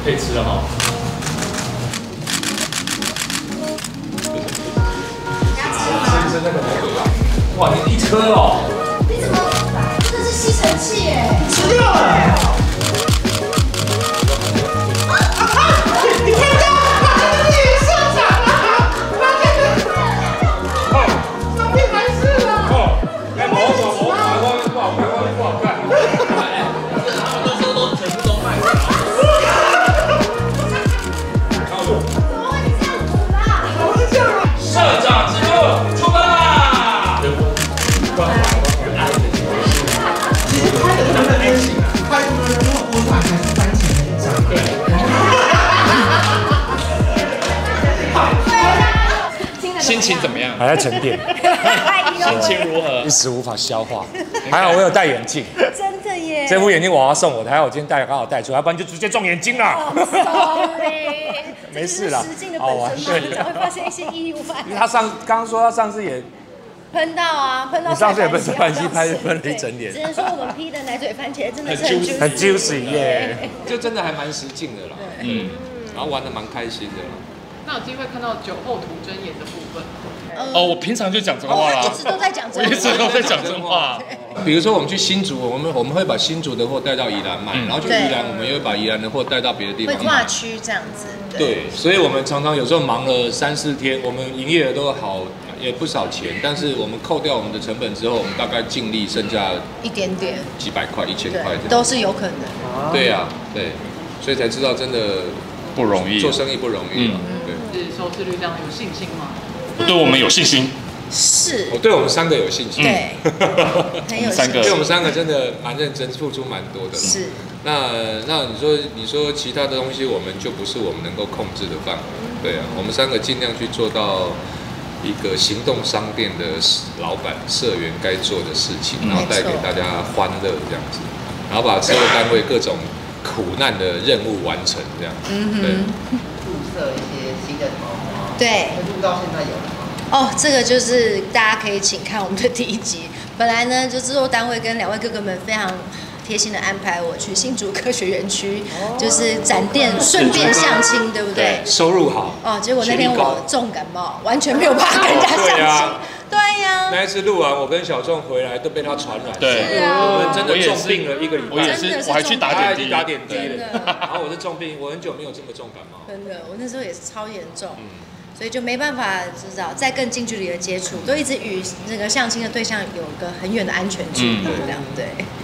可以吃了哈。吃那个哇，你一车哦！ 你怎么？这是吸尘器耶！ 吃掉了！你看到？你上场了！发现上面还是了。 哦，哎，某不好看，不好看。到时候都全部都卖了。 怎么会这样子啦？ 怎么会这样啊？ 社长指路，出发啦！ 其实拍的那个跟拍出的那个锅铲还是番茄那一张。 心情怎么样？ 还在沉淀， 心情如何一？时无法消化。还好我有戴眼镜， 真的耶！ 这副眼镜我要送我的，还好我今天刚好戴出来，要不然就直接中眼睛了。 Sorry， 没事啦实境的本身嘛，才会发生一些意外。 他刚刚说他上次也喷到啊，喷到。 你上次也喷番茄喷了一整脸只能说我们 P 的奶嘴番茄真的是很 juicy 耶。 就真的还蛮实劲的啦，然后玩的蛮开心的啦。 那有机会看到酒后吐真言的部分。 哦，我平常就讲真话啦， 一直都在讲真话， 我一直都在讲真话。 比如说我们去新竹，我们会把新竹的货带到宜兰卖，然后去宜兰我们又会把宜兰的货带到别的地方卖。 会跨区这样子。 对，所以我们常常有时候忙了3、4天，我们营业额都好也不少钱，但是我们扣掉我们的成本之后，我们大概净利剩下一点点， 几百块、1000块这样。 都是有可能。 对呀，对，所以才知道真的不容易， 做生意不容易。对， 是收视率这样有信心吗？ 我对我们有信心。 是我对我们3个有信心。 对，很有信心。 对我们3个真的蛮认真，付出蛮多的。 是。 那你说其他的东西，我们就不是我们能够控制的范围。对啊，我们3个尽量去做到一个行动商店的老板、社员该做的事情，然后带给大家欢乐这样子，然后把制作单位各种苦难的任务完成这样。对。 注射一些新的桃花。 对。 录到现在有了吗？ 哦，这个就是大家可以请看我们的第1集。本来呢，就制作单位跟2位哥哥们非常贴心的安排我去新竹科学园区，就是展店，顺便相亲，对不对？ 收入好。 哦，结果那天我重感冒，完全没有办法跟人家相亲。对呀。 那一次录完，我跟小仲回来都被他传染。 对， 我们真的重病了1个礼拜。 我也是，我还去打点滴， 打点滴了。然后我是重病，我很久没有这么重感冒。 真的，我那时候也是超严重。所以就没办法知道再更近距离的接触，都一直与那个相亲的对象有个很远的安全距离，这样对。